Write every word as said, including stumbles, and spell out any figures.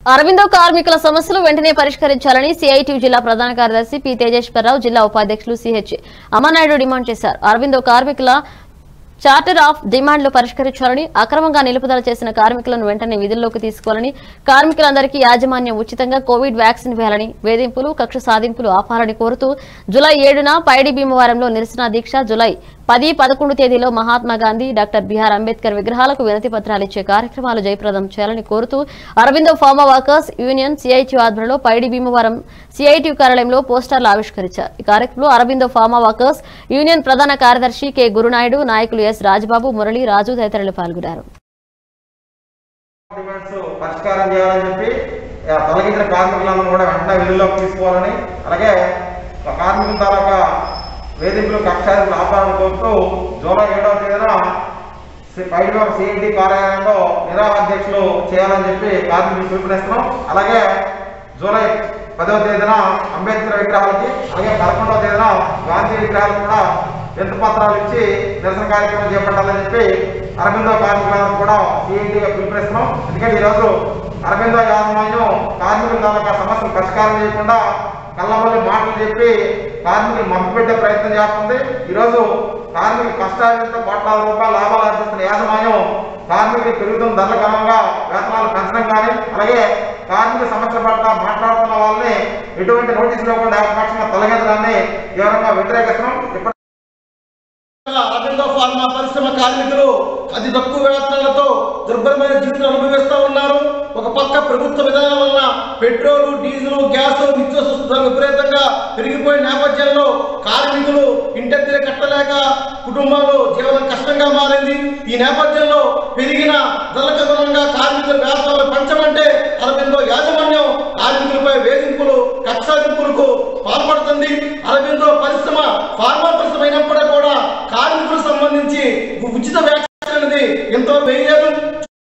అరవిందో కార్మికుల సమస్యలు వెంటనే పరిష్కరించాలని సిఐటియు జిల్లా ప్రధాన కార్యదర్శి పి తేజేశ్వరరావు, జిల్లా ఉపాధ్యక్షులు సిహెచ్ అమర్నాయుడు డిమాండ్ చేశారు. అరవిందో కార్మికుల చార్టర్ ఆఫ్ డిమాండ్లు పరిష్కరించాలని, అక్రమంగా నిలుపుదల చేసిన కార్మికులను వెంటనే విధుల్లోకి తీసుకోవాలని, కార్మికులందరికీ యాజమాన్యం ఉచితంగా కోవిడ్ వ్యాక్సిన్ వేయాలని, వేధింపులు కక్ష సాధింపులు ఆపాలని కోరుతూ జులై ఏడున పైడి భీమవరంలో నిరసన దీక్ష, జులై పది పదకొండు తేదీలో మహాత్మా గాంధీ, డాక్టర్ బిఆర్ అంబేద్కర్ విగ్రహాలకు వినతి పత్రాలు ఇచ్చే కార్యక్రమాలు జయప్రదం చేయాలని కోరుతూ Aurobindo pharma workers union CITU ఆధ్వర్యంలో పైడి భీమవరం సిఐటియు కార్యాలయంలో పోస్టర్లు ఆవిష్కరించారు. ఈ కార్యక్రమంలో అరవిందో ఫార్మా వర్కర్స్ యూనియన్ ప్రధాన కార్యదర్శి కె గురునాయుడు, నాయకులు ఎస్ రాజబాబు, మురళి, రాజు తదితరులు పాల్గొన్నారు. పరిష్కారం చేయాలని చెప్పి తొలగించిన కార్మికులను కూడా వెంటనే విధుల్లోకి తీసుకోవాలని, అలాగే కార్మికుల తాలూకా వేధింపులు కక్షాదింపులు ఆపాలని కోరుతూ జూలై ఏడవ తేదీన పైడివరం సిఐటి కార్యాలయంలో నిరాధ్యక్షులు చేయాలని చెప్పి కార్మికులు పిలుపునిస్తున్నాం. అలాగే జూలై పదవ తేదీన అంబేద్కర్ విగ్రహాలకి, అలాగే పదకొండవ తేదీన గాంధీ విగ్రహాలకు కూడా వినతి పత్రాలు ఇచ్చి నిరసన కార్యక్రమం చేపట్టాలని చెప్పి అరవిందో కార్మికులను కూడా సిఐటిగా పిలుపునిస్తున్నాం. ఎందుకంటే ఈరోజు అరవిందో యాజమాన్యం కార్మికుల తాలూకా సమస్యలు పరిష్కారం చేయకుండా కళ్ళబల్లి మాటలు చెప్పి కార్మికులు మభ్యపెట్టే ప్రయత్నం చేస్తుంది. ఈరోజు కార్మికులు కష్టాలతో కోట్లాది రూపాయల లాభాలు ఆర్జిస్తున్న యాజమాన్యం కార్మికులు పెరుగుతున్న ధరల క్రమంగా వేతనాలు పెంచడం కానీ, అలాగే కార్మిక సమస్యల పట్ల మాట్లాడుతున్న వాళ్ళని ఎటువంటి నోటీసులు ఇవ్వకుండా ఏకపక్షంగా తొలగించడాన్ని తీవ్రంగా వ్యతిరేకిస్తున్నాం. అరవిందో ఫార్మా పరిశ్రమ కార్మికులు అతి తక్కువ వేతనాలతో దుర్భరమైన జీవితం అనుభవిస్తూ ఉన్నారు. ఒక పక్క ప్రభుత్వ విధానం వల్ల పెట్రోలు, డీజిల్, గ్యాస్, నిత్యావసర విపరీతంగా పెరిగిపోయిన నేపథ్యంలో కార్మికులు ఇంటెత్తిన కట్టలేక కుటుంబాలు జీవనం కష్టంగా మారింది. ఈ నేపథ్యంలో పెరిగిన ధరలకు అనుగుణంగా కార్మికుల వేతనాలు పెంచమంటే అరవిందో యాజమాన్యం కార్మికులపై వేధింపులు కక్షాదింపులకు పాల్పడుతుంది. అరవిందో పరిశ్రమ ఫార్మా పరిశ్రమ అయినప్పటికీ కూడా కార్మికులకు సంబంధించి ఉచిత వ్యాక్సిన్ అనేది ఎంతో